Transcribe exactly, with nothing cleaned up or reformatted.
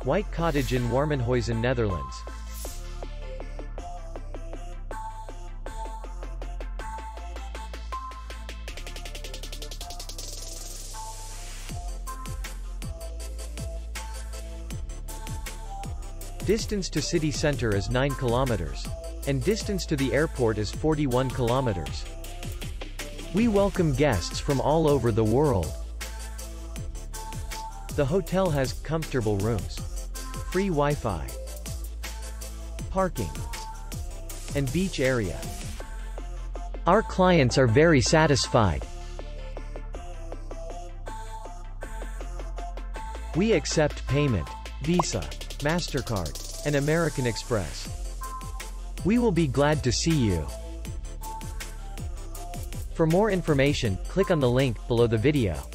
White Cottage in Warmenhuizen, Netherlands. Distance to city center is nine kilometers. And distance to the airport is forty-one kilometers. We welcome guests from all over the world. The hotel has comfortable rooms, free Wi-Fi, parking, and beach area. Our clients are very satisfied. We accept payment, Visa, MasterCard, and American Express. We will be glad to see you. For more information, click on the link below the video.